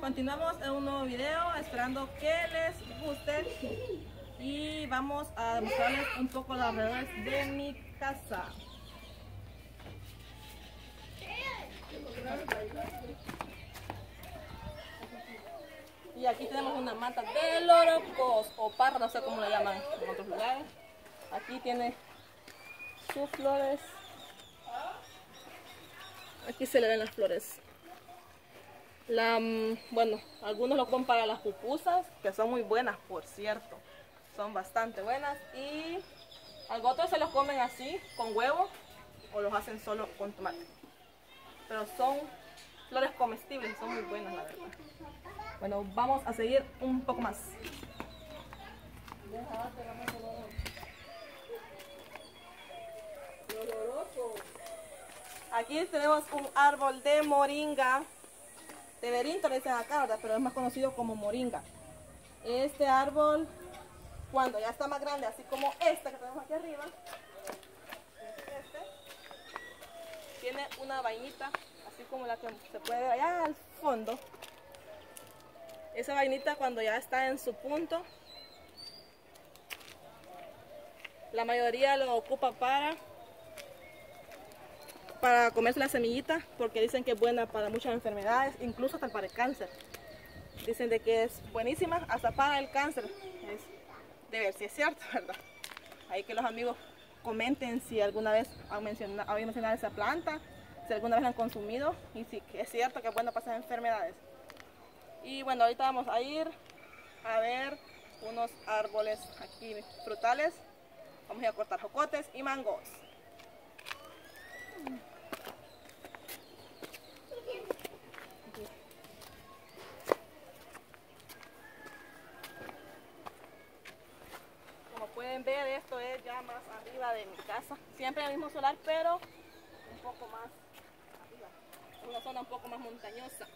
Continuamos en un nuevo video, esperando que les guste y vamos a mostrarles un poco los alrededores de mi casa. Y aquí tenemos una mata de lorocos o parra, no sé cómo le llaman en otros lugares. Aquí tiene sus flores. Aquí se le ven las flores. Bueno, algunos lo ocupan para las pupusas, que son muy buenas, por cierto. Son bastante buenas. Y otros se los comen así, con huevo, o los hacen solo con tomate. Pero son flores comestibles, son muy buenas, la verdad. Bueno, vamos a seguir un poco más. Aquí tenemos un árbol de moringa. De berinto le dicen acá, ¿verdad? Pero es más conocido como moringa. Este árbol, cuando ya está más grande, así como este que tenemos aquí arriba, tiene una vainita, así como la que se puede ver allá al fondo. Esa vainita, cuando ya está en su punto, la mayoría lo ocupa para comerse la semillita, porque dicen que es buena para muchas enfermedades, incluso hasta para el cáncer. Dicen de que es buenísima hasta para el cáncer. De ver si es cierto, ¿verdad? Ahí que los amigos comenten si alguna vez han mencionado esa planta, si alguna vez la han consumido y si es cierto que es buena para esas enfermedades. Y bueno, ahorita vamos a ir a ver unos árboles aquí frutales. Vamos a ir a cortar jocotes y mangos. Como pueden ver, esto es ya más arriba de mi casa. Siempre el mismo solar, pero un poco más arriba. Es una zona un poco más montañosa.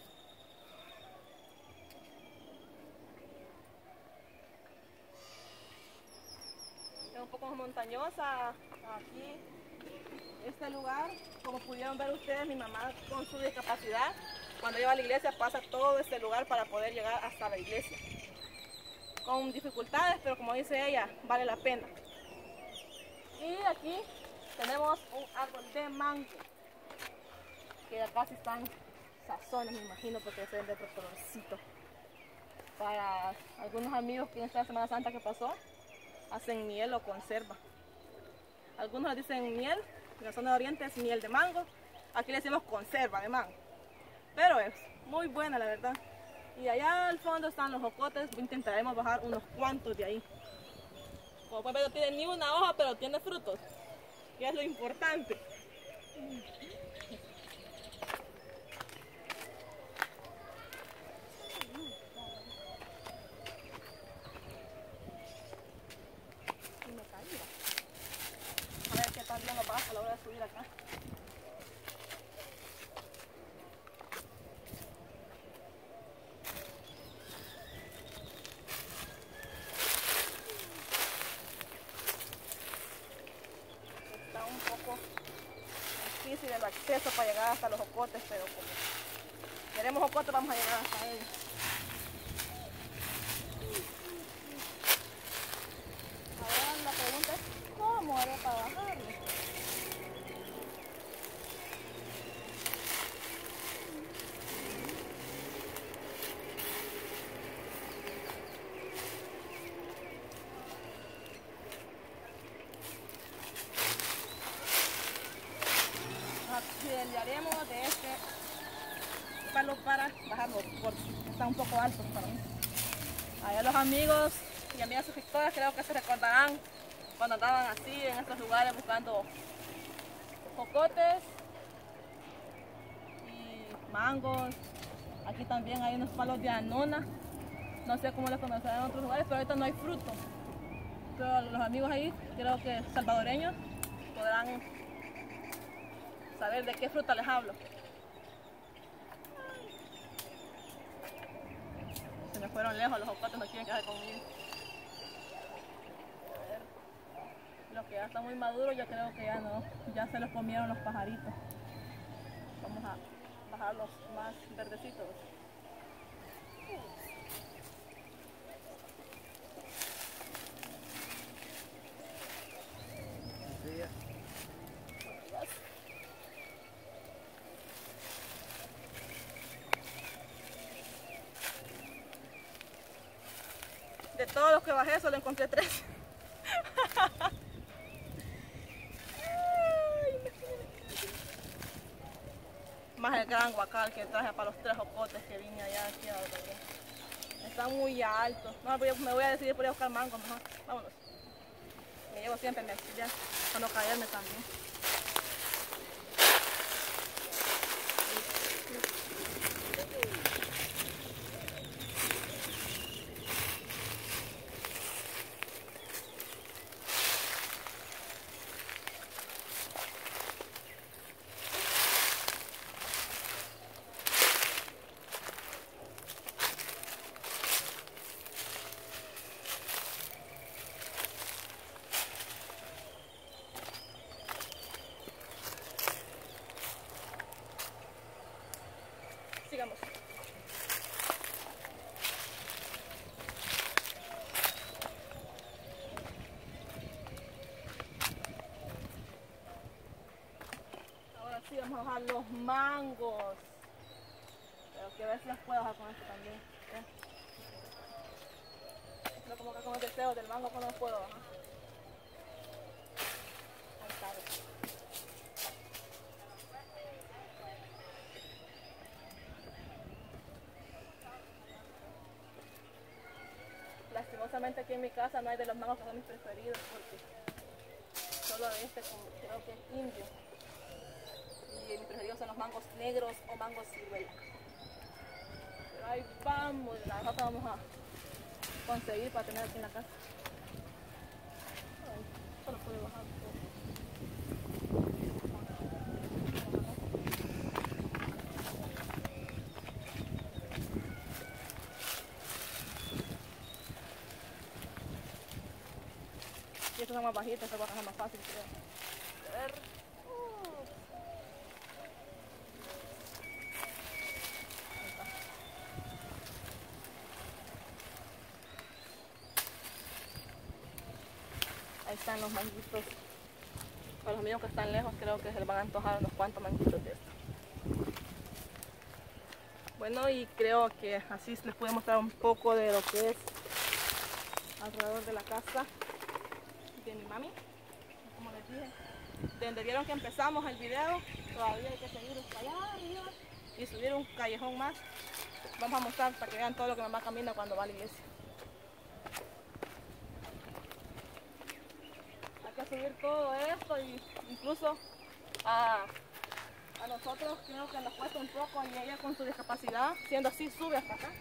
Es un poco más montañosa aquí. Este lugar, como pudieron ver ustedes, mi mamá con su discapacidad, cuando lleva a la iglesia pasa todo este lugar para poder llegar hasta la iglesia. Con dificultades, pero como dice ella, vale la pena. Y aquí tenemos un árbol de mango, que ya casi están sazones, me imagino, porque se ven de otro colorcito. Para algunos amigos que en esta Semana Santa que pasó, hacen miel o conserva. Algunos le dicen miel, en la zona de Oriente es miel de mango, aquí le decimos conserva de mango. Pero es muy buena, la verdad. Y allá al fondo están los jocotes, intentaremos bajar unos cuantos de ahí. Como pueden ver, no tiene ni una hoja, pero tiene frutos, que es lo importante. Y me caí. A ver qué tal bien lo bajo a la hora de subir acá. Está un poco difícil el acceso para llegar hasta los jocotes, pero como queremos jocotes vamos a llegar hasta ellos. Ahora la pregunta es ¿cómo haré para bajarlo? Auxiliaremos de este palo para bajarlo, porque está un poco alto para mí. Allá los amigos y amigas suscriptoras creo que se recordarán cuando andaban así en estos lugares buscando jocotes y mangos. Aquí también hay unos palos de anona, no sé cómo los conocerán en otros lugares, pero ahorita no hay fruto. Pero los amigos ahí, creo que salvadoreños, podrán saber de qué fruta les hablo. Se me fueron lejos los jocotes, no quieren quedar conmigo. A ver, los que ya están muy maduros yo creo que ya no, ya se los comieron los pajaritos. Vamos a bajar los más verdecitos. De todos los que bajé solo encontré 3. Más el gran guacal que traje para los 3 jocotes que vine allá aquí a la verdad. Están muy altos. No, me voy a decidir por ir a buscar mango mejor. Vámonos. Me llevo siempre mi auxiliar para no caerme también. Sigamos. Ahora sí vamos a bajar los mangos. Pero que a ver si las puedo bajar con esto también. ¿Eh? No como que con el deseo del mango que no puedo bajar. Ahí está. Lastimosamente aquí en mi casa no hay de los mangos que son mis preferidos porque solo de este creo que es indio. Y mis preferidos son los mangos negros o mangos ciruela. Pero ahí vamos, la verdad vamos a conseguir para tener aquí en la casa. Ay, solo puede bajar un poco. Y estos son más bajitos, se bajan más fácil, creo. A ver. Ahí está. Ahí están los manguitos. Para los míos que están lejos creo que se les van a antojar unos cuantos manguitos de estos. Bueno, y creo que así les puedo mostrar un poco de lo que es alrededor de la casa de mi mami. Como les dije, donde vieron que empezamos el video, todavía hay que seguir para allá arriba y subir un callejón más. Vamos a mostrar para que vean todo lo que mamá camina cuando va a la iglesia. Hay que subir todo esto y incluso a nosotros creo que nos cuesta un poco y ella con su discapacidad, siendo así, sube hasta acá.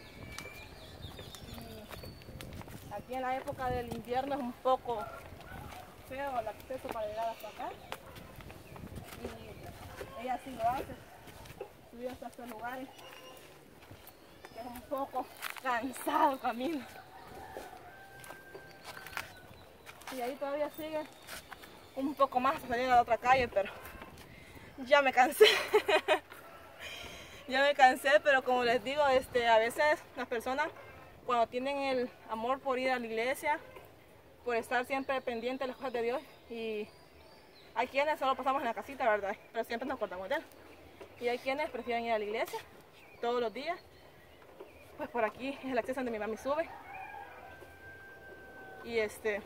Y aquí en la época del invierno es un poco feo el acceso para llegar hasta acá. Y ella sí lo hace, subir hasta estos lugares, que es un poco cansado el camino. Y ahí todavía sigue un poco más hasta salir a la otra calle, pero ya me cansé. Ya me cansé, pero como les digo, a veces las personas cuando tienen el amor por ir a la iglesia, por estar siempre pendientes de las cosas de Dios, y hay quienes solo pasamos en la casita, ¿verdad? Pero siempre nos acordamos de Él. Y hay quienes prefieren ir a la iglesia todos los días. Pues por aquí es el acceso donde mi mami sube. Y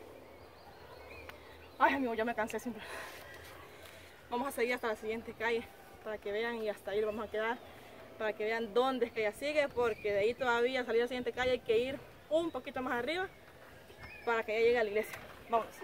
ay, amigo, ya me cansé siempre. Vamos a seguir hasta la siguiente calle para que vean, y hasta ahí lo vamos a quedar para que vean dónde es que ella sigue, porque de ahí todavía al salir a la siguiente calle hay que ir un poquito más arriba para que ella llegue a la iglesia. Vámonos.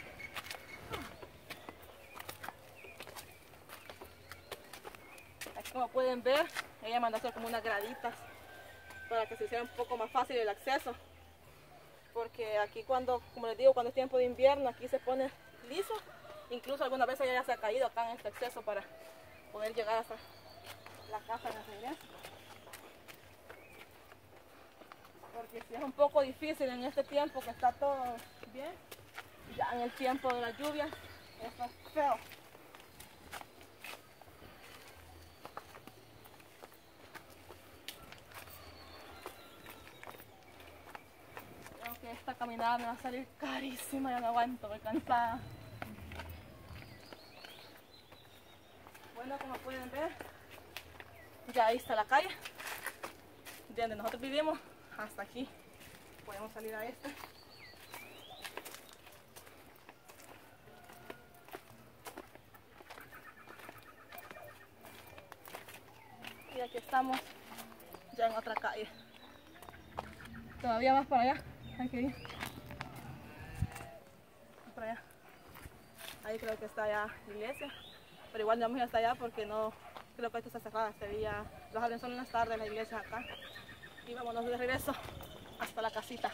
Aquí, como pueden ver, ella mandó a hacer como unas graditas para que se hiciera un poco más fácil el acceso, porque aquí como les digo, cuando es tiempo de invierno aquí se pone liso. Incluso algunas veces ella ya se ha caído acá en este acceso para poder llegar hasta la casa de la iglesia, porque si es un poco difícil en este tiempo que está todo bien, ya en el tiempo de la lluvia esto es feo. esta caminada me va a salir carísima, ya no aguanto, voy cansada. Bueno, como pueden ver, ya ahí está la calle de donde nosotros vivimos. Hasta aquí podemos salir a este. Y aquí estamos ya en otra calle. Todavía más para allá, hay que ir. Para allá. Ahí creo que está ya la iglesia. Pero igual no vamos a ir hasta allá porque no creo que esto está cerrado este día. Los abren solo en las tardes la iglesia acá. Y vámonos de regreso hasta la casita.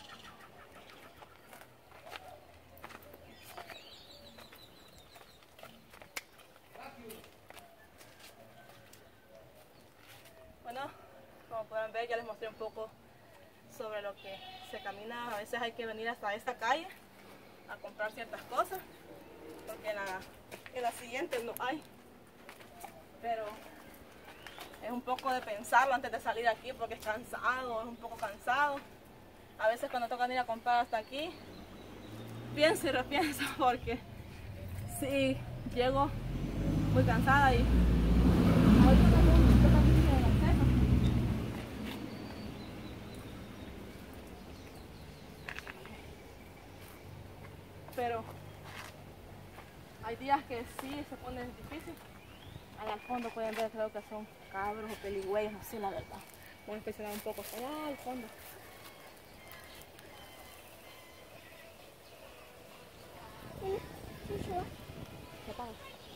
Bueno, como pueden ver, ya les mostré un poco sobre lo que se camina. A veces hay que venir hasta esta calle a comprar ciertas cosas porque en la siguiente no hay. Pero es un poco de pensarlo antes de salir aquí porque es cansado, es un poco cansado. A veces cuando toca ir a comprar hasta aquí, pienso y repienso porque sí, llego muy cansada y ahorita también toca ir en el acceso. Pero hay días que sí se pone difícil. Allá al fondo pueden ver, creo que son cabros o peligüeyos, no sé la verdad. Voy a inspeccionar un poco hasta allá al fondo. ¿Qué pasa?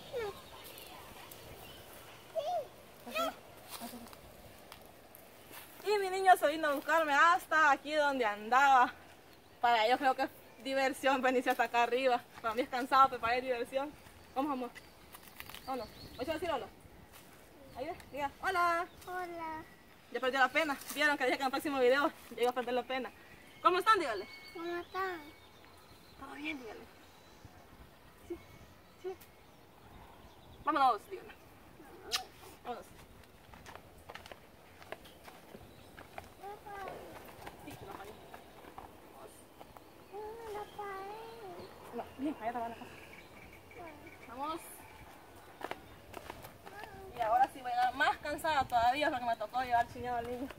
Y mi niño se vino a buscarme hasta aquí donde andaba. Para ellos creo que es diversión venirse hasta acá arriba. Para mí es cansado, pero para ellos es diversión. Vamos, amor. Vámonos. ¿Voy a decir hola? Ahí ve, diga, hola. Hola. Ya perdió la pena. Vieron que dije que en el próximo video ya iba a perder la pena. ¿Cómo están? Dígale. ¿Cómo están? Todo bien, dígale. Sí, sí. Vámonos, dígale. Vámonos. Sí, no, ahí. No, bien, allá te van a pasar. Vamos. Y ahora sí voy a llegar más cansada todavía porque me tocó llevar chiñado al niño.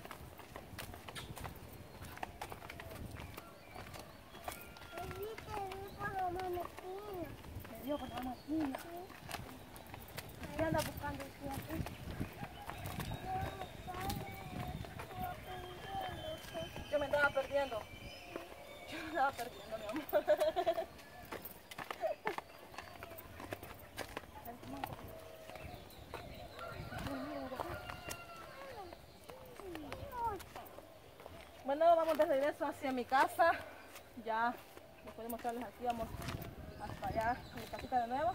Me dio por la máquina. ¿Qué anda buscando usted aquí? Yo me andaba perdiendo. Yo me andaba perdiendo, mi amor. Bueno, vamos de regreso hacia mi casa. Ya, después de mostrarles aquí, vamos hasta allá, a mi casita de nuevo.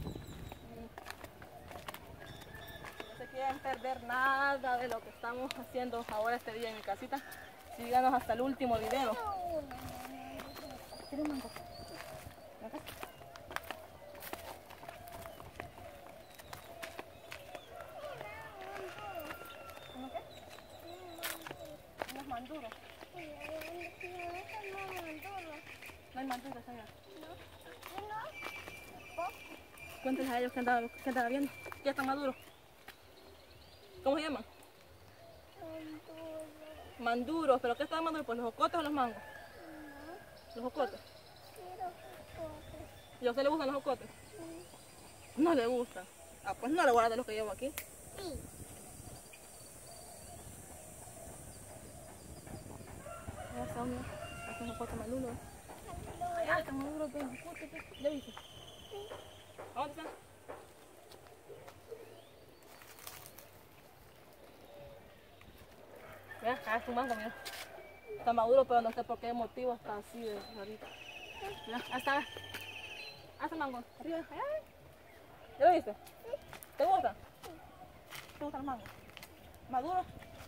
Y no se quieren perder nada de lo que estamos haciendo ahora este día en mi casita. Síganos hasta el último video. ¿Quieres mango? ¿Acá? ¿Cómo qué? Unos manduros. No hay manduros allá. Cuéntenles a ellos que andaban viendo. Ya están maduros. ¿Cómo se llaman? Manduros. ¿Pero qué están maduros? ¿Pues los jocotes o los mangos? Los jocotes. ¿Y a usted le gustan los jocotes? No le gustan. Ah, pues no le voy a dar de los que llevo aquí. Sí. Ya está uno. Aquí un jocote maduro. Allá están maduros, ven, jocotes. ¿Ya viste? ¿Dónde están? Mira, acá es un mango, mira. Está maduro, pero no sé por qué motivo está así de ahorita. Mira, ahí está. Ahí está el mango. Arriba. Ay. ¿Ya lo viste? ¿Te gusta? ¿Te gusta el mango? ¿Maduro?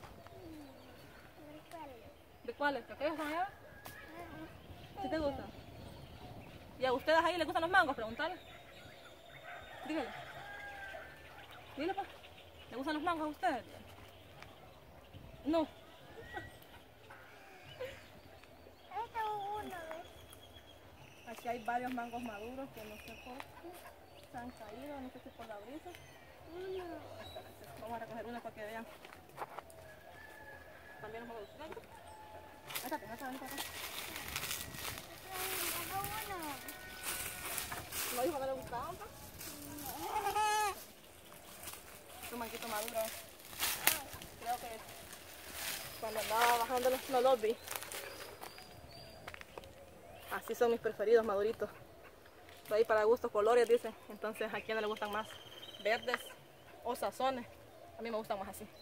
¿De cuáles? ¿De aquellos son allá? ¿Sí te gustan? ¿Y a ustedes ahí les gustan los mangos? Pregúntale. Dígale. Dile pues. ¿Le gustan los mangos a ustedes? No. Aquí hay varios mangos maduros que no sé por qué se han caído, no sé si por la brisa. Vamos a recoger una para que vean. También los mangos. ¿No dijo que no le gustaban? Un manguito maduro. Creo que cuando andaba bajando no los vi. Así son mis preferidos, maduritos. De ahí para gustos, colores, dicen. Entonces, ¿a quién no le gustan más? Verdes o sazones. A mí me gustan más así.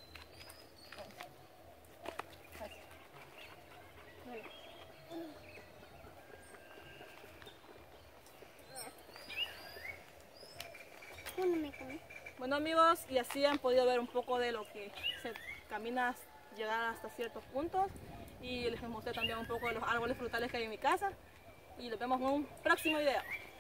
Bueno amigos, y así han podido ver un poco de lo que se camina llegar hasta ciertos puntos. Y les mostré también un poco de los árboles frutales que hay en mi casa. Y los vemos en un próximo video.